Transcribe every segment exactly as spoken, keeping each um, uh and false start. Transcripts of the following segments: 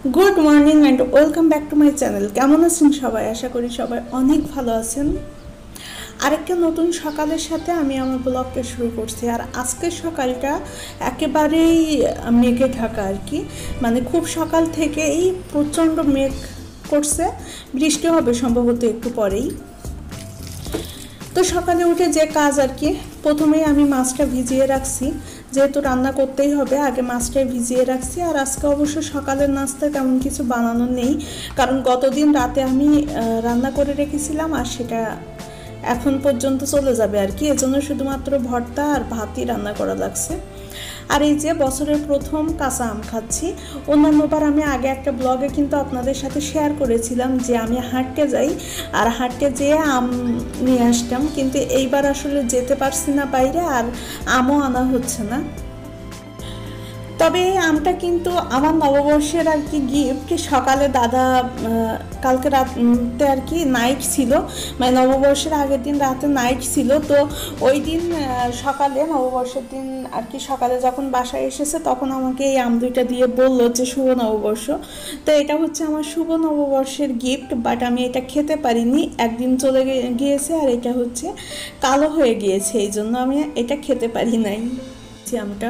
Good morning and welcome back to my channel. केमन आছেন সবাই? आशा करी সবাই অনেক ভালো আছেন। আরেকটা নতুন সকালের সাথে আমি আমার ব্লগটা শুরু করছি। আর আজকের সকালটা একেবারেই মেঘে ঢাকা আর কি, মানে খুব সকাল থেকেই প্রচণ্ড মেঘ করছে, বৃষ্টি হবে সম্ভবত একটু পরেই। তো সকালে উঠে যে কাজ আর কি, প্রথমেই আমি মাছটা ভিজিয়ে রাখছি, যেহেতু রান্না করতেই হবে আগে মাছটা ভিজিয়ে রাখছি। আর আজকে অবশ্য সকালের নাস্তা তেমন কিছু বানানো নেই, কারণ গতদিন রাতে আমি রান্না করে রেখেছিলাম আর সেটা এখন পর্যন্ত চলে যাবে আর কি, এজন্য শুধুমাত্র ভর্তা আর ভাতই রান্না করা লাগছে। আর এই যে বছরের প্রথম কাঁচা আম খাচ্ছি। অন্যান্যবার আমি আগে একটা ব্লগে কিন্তু আপনাদের সাথে শেয়ার করেছিলাম যে আমি হাঁটতে যাই আর হাঁটতে যেয়ে আম নিয়ে আসতাম, কিন্তু এইবার আসলে যেতে পারছি না বাইরে, আর আমও আনা হচ্ছে না। তবে এই আমটা কিন্তু আমার নববর্ষের আর কি গিফট। সকালে দাদা কালকে রাতে আর কি নাইট ছিল, মানে নববর্ষের আগের দিন রাতে নাইট ছিল, তো ওই দিন সকালে নববর্ষের দিন আর কি সকালে যখন বাসায় এসেছে তখন আমাকে এই আম দুইটা দিয়ে বললো যে শুভ নববর্ষ। তো এটা হচ্ছে আমার শুভ নববর্ষের গিফট, বাট আমি এটা খেতে পারিনি, একদিন চলে গিয়েছে আর এটা হচ্ছে কালো হয়ে গিয়েছে, এই জন্য আমি এটা খেতে পারি নাই আমটা।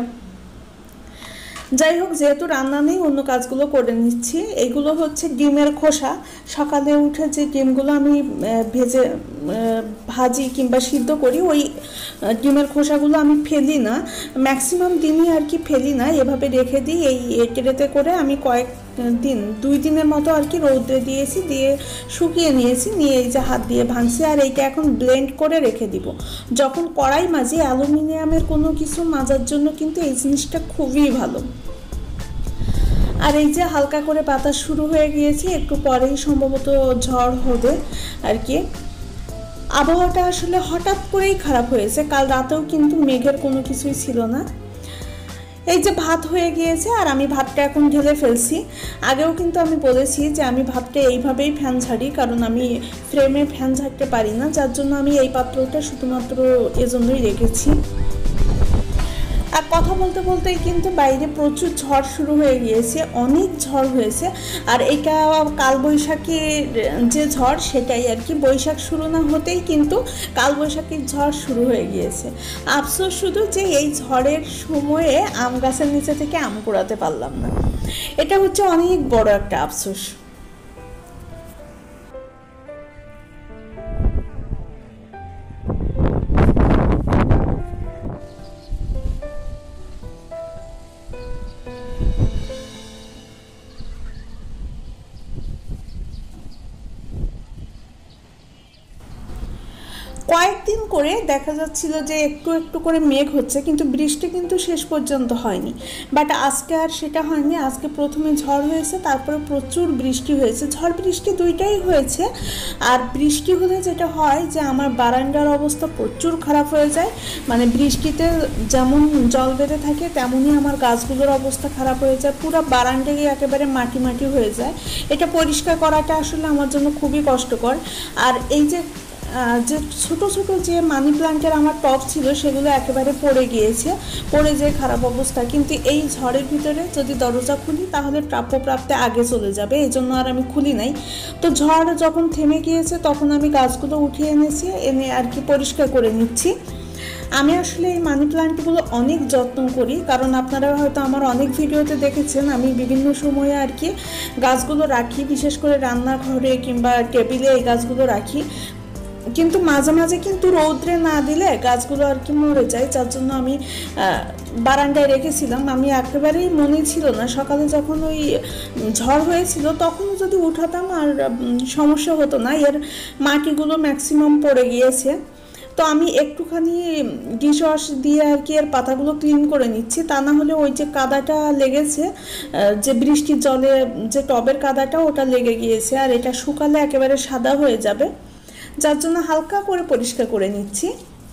যাই হোক, যেহেতু রান্না নেই অন্য কাজগুলো করে নিচ্ছি। এইগুলো হচ্ছে ডিমের খোসা। সকালে উঠে যে ডিমগুলো আমি ভেজে ভাজি কিংবা সিদ্ধ করি, ওই ডিমের খোসাগুলো আমি ফেলি না, ম্যাক্সিমাম দিনই আর কি ফেলি না, এভাবে রেখে দিই। এই ট্রেতে করে আমি কয়েক দিন দুই দিনের মতো আর কি রৌদ্রে দিয়েছি, দিয়ে শুকিয়ে নিয়েছি, নিয়ে এই যে হাত দিয়ে ভাঙছি। আর এইটা এখন ব্লেন্ড করে রেখে দিব। যখন কড়াই মাজি, অ্যালুমিনিয়ামের কোনো কিছু মাজার জন্য কিন্তু এই জিনিসটা খুবই ভালো। আর এই যে হালকা করে বাতাস শুরু হয়ে গিয়েছে, একটু পরেই সম্ভবত ঝড় হবে আর কি। আবহাওয়াটা আসলে হঠাৎ করেই খারাপ হয়েছে, কাল রাতেও কিন্তু মেঘের কোনো কিছুই ছিল না। এই যে ভাত হয়ে গিয়েছে আর আমি ভাতটা এখন ঢেলে ফেলছি। আগেও কিন্তু আমি বলেছি যে আমি ভাতটা এইভাবেই ফ্যান ঝাড়ি, কারণ আমি ফ্রেমে ফ্যান ঝাড়তে পারি না, যার জন্য আমি এই পাত্রটা শুধুমাত্র এজন্যই রেখেছি। আর কথা বলতে বলতেই কিন্তু বাইরে প্রচুর ঝড় শুরু হয়ে গিয়েছে, অনেক ঝড় হয়েছে। আর এটা কালবৈশাখীর যে ঝড় সেটাই আর কি, বৈশাখ শুরু না হতেই কিন্তু কালবৈশাখীর ঝড় শুরু হয়ে গিয়েছে। আফসোস শুধু যে এই ঝড়ের সময়ে আম গাছের নিচে থেকে আম কুড়াতে পারলাম না, এটা হচ্ছে অনেক বড় একটা আফসোস। কয়েকদিন করে দেখা যাচ্ছিল যে একটু একটু করে মেঘ হচ্ছে, কিন্তু বৃষ্টি কিন্তু শেষ পর্যন্ত হয়নি। বাট আজকে আর সেটা হয়নি। আজকে প্রথমে ঝড় হয়েছে, তারপরে প্রচুর বৃষ্টি হয়েছে, ঝড় বৃষ্টি দুইটাই হয়েছে। আর বৃষ্টি হলে যেটা হয় যে আমার বারান্দার অবস্থা প্রচুর খারাপ হয়ে যায়, মানে বৃষ্টিতে যেমন জল বেঁধে থাকে তেমনই আমার গাছগুলোর অবস্থা খারাপ হয়ে যায়, পুরো বারান্দায় একেবারে মাটি মাটি হয়ে যায়। এটা পরিষ্কার করাটা আসলে আমার জন্য খুবই কষ্টকর। আর এই যে যে ছোটো ছোটো যে মানি প্লান্টের আমার টব ছিল সেগুলো একেবারে পড়ে গিয়েছে, পড়ে যে খারাপ অবস্থা। কিন্তু এই ঝড়ের ভিতরে যদি দরজা খুলি তাহলে প্রাপ্যপ্রাপ্তে আগে চলে যাবে, এই জন্য আর আমি খুলি নাই। তো ঝড় যখন থেমে গিয়েছে তখন আমি গাছগুলো উঠিয়ে এনেছি, এনে আর কি পরিষ্কার করে নিচ্ছি। আমি আসলে এই মানি প্লান্টগুলো অনেক যত্ন করি, কারণ আপনারা হয়তো আমার অনেক ভিডিওতে দেখেছেন আমি বিভিন্ন সময়ে আর কি গাছগুলো রাখি, বিশেষ করে রান্নাঘরে কিংবা টেবিলে এই গাছগুলো রাখি, কিন্তু মাঝে মাঝে কিন্তু রৌদ্রে না দিলে গাছগুলো আর কি মরে যায়, যার জন্য আমি বারান্দায় রেখেছিলাম। আমি একেবারেই মনে ছিল না, সকালে যখন ওই ঝড় হয়েছিল তখনও যদি উঠাতাম আর সমস্যা হতো না, এর মাটিগুলো ম্যাক্সিমাম পড়ে গিয়েছে। তো আমি একটুখানি ডিশ ওয়াশ দিয়ে আর কি এর পাতাগুলো ক্লিন করে নিচ্ছি, তা না হলে ওই যে কাদাটা লেগেছে, যে বৃষ্টির জলে যে টবের কাদাটা ওটা লেগে গিয়েছে, আর এটা শুকালে একেবারে সাদা হয়ে যাবে, যার জন্য হালকা করে পরিষ্কার করে নিচ্ছি।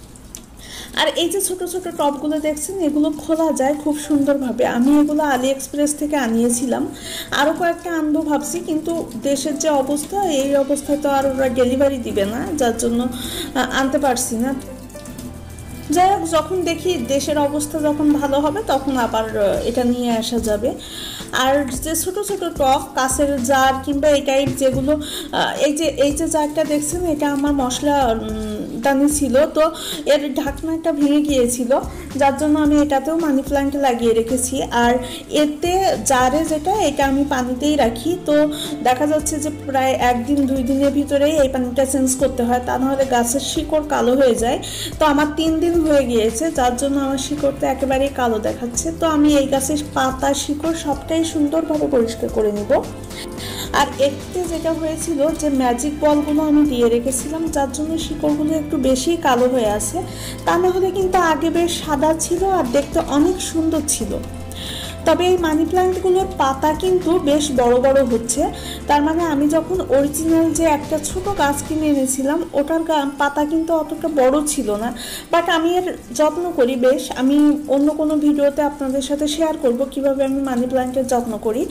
আর এই যে ছোট ছোট টবগুলো দেখছেন, এগুলো খোলা যায় খুব সুন্দরভাবে। আমি এগুলো আলি এক্সপ্রেস থেকে আনিয়েছিলাম, আরও কয়েকটা আনবো ভাবছি, কিন্তু দেশের যে অবস্থা, এই অবস্থায় তো আর ওরা ডেলিভারি দিবে না, যার জন্য আনতে পারছি না। যাই হোক, যখন দেখি দেশের অবস্থা যখন ভালো হবে তখন আবার এটা নিয়ে আসা যাবে। আর যে ছোট ছোট টক কাঁচের জার কিংবা এই টাইপ যেগুলো, এই যে এই যে জারটা দেখছেন, এটা আমার মশলা দানি ছিল, তো এর ঢাকনাটা ভেঙে গিয়েছিল, যার জন্য আমি এটাতেও মানি প্ল্যান্ট লাগিয়ে রেখেছি। আর এতে জারে যেটা, এটা আমি পানিতেই রাখি, তো দেখা যাচ্ছে যে প্রায় একদিন দুই দিনের ভিতরেই এই পানিটা চেঞ্জ করতে হয়, তা নাহলে গাছের শিকড় কালো হয়ে যায়। তো আমার তিন দিন হয়ে গিয়েছে, যার জন্য আমার শিকড়টা একেবারেই কালো দেখাচ্ছে। তো আমি এই গাছের পাতা শিকড় সবটাই সুন্দরভাবে পরিষ্কার করে নিব। আর এতে যেটা হয়েছিল যে ম্যাজিক বলগুলো আমি দিয়ে রেখেছিলাম, যার জন্য শিকড়গুলো একটু বেশি কালো হয়ে আছে, তা না হলে কিন্তু আগে বেশ সাদা ছিল আর দেখতে অনেক সুন্দর ছিল। তবে এই মানি প্ল্যান্টগুলোর পাতা কিন্তু বেশ বড় বড় হচ্ছে, তার মানে আমি যখন অরিজিনাল যে একটা ছোট গাছ কিনে এনেছিলাম ওটার পাতা কিন্তু অতটা বড় ছিল না, বাট আমি এর যত্ন করি বেশ। আমি অন্য কোনো ভিডিওতে আপনাদের সাথে শেয়ার করব কিভাবে আমি মানি প্ল্যান্টের যত্ন করি।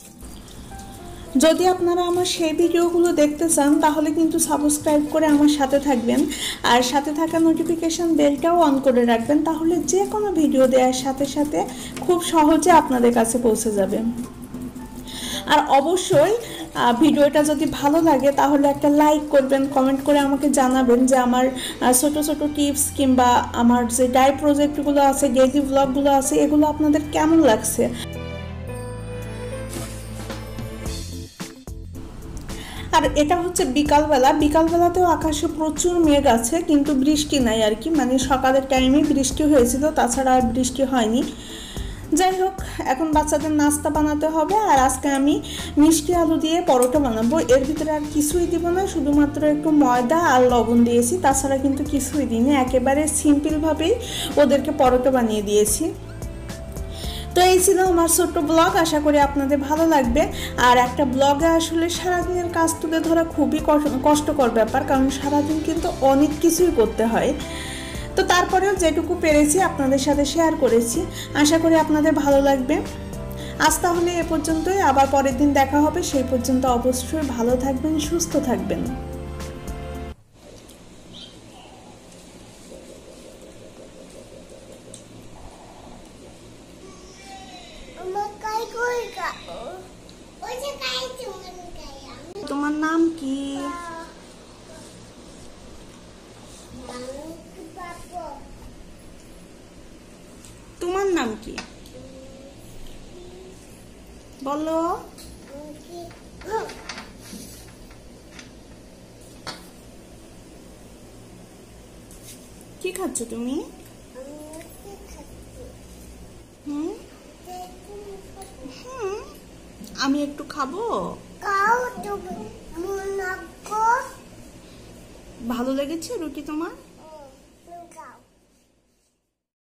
যদি আপনারা আমার সেই ভিডিওগুলো দেখতে চান তাহলে কিন্তু সাবস্ক্রাইব করে আমার সাথে থাকবেন, আর সাথে থাকা নোটিফিকেশান বেলটাও অন করে রাখবেন, তাহলে যে কোনো ভিডিও দেওয়ার সাথে সাথে খুব সহজে আপনাদের কাছে পৌঁছে যাবে। আর অবশ্যই ভিডিওটা যদি ভালো লাগে তাহলে একটা লাইক করবেন, কমেন্ট করে আমাকে জানাবেন যে আমার ছোট ছোট টিপস কিংবা আমার যে ডাই প্রজেক্টগুলো আছে, ডেইলি ব্লগগুলো আছে, এগুলো আপনাদের কেমন লাগছে। আর এটা হচ্ছে বিকালবেলা, বিকালবেলাতেও আকাশে প্রচুর মেঘ আছে কিন্তু বৃষ্টি নাই আর কি, মানে সকালের টাইমে বৃষ্টি হয়েছিল, তাছাড়া আর বৃষ্টি হয়নি। যাই হোক, এখন বাচ্চাদের নাস্তা বানাতে হবে, আর আজকে আমি মিষ্টি আলু দিয়ে পরোটা বানাবো। এর ভিতরে আর কিছুই দিব না, শুধুমাত্র একটু ময়দা আর লবণ দিয়েছি, তাছাড়া কিন্তু কিছুই দিইনি, একেবারে সিম্পলভাবেই ওদেরকে পরোটা বানিয়ে দিয়েছি। তো এই ছিল আমার ছোট্ট ব্লগ, আশা করি আপনাদের ভালো লাগবে। আর একটা ব্লগে আসলে সারাদিনের কাজ তুলে ধরা খুবই কষ্টকর ব্যাপার, কারণ সারাদিন কিন্তু অনেক কিছুই করতে হয়। তো তারপরেও যেটুকু পেরেছি আপনাদের সাথে শেয়ার করেছি, আশা করি আপনাদের ভালো লাগবে। আজ তাহলে এ পর্যন্তই, আবার পরের দিন দেখা হবে, সেই পর্যন্ত অবশ্যই ভালো থাকবেন, সুস্থ থাকবেন। তোমার নাম কি? তোমার নাম কি বলো? কি খাচ্ছ তুমি? হুম হুম আমি একটু খাবো। ভালো লেগেছে রুটি তোমার?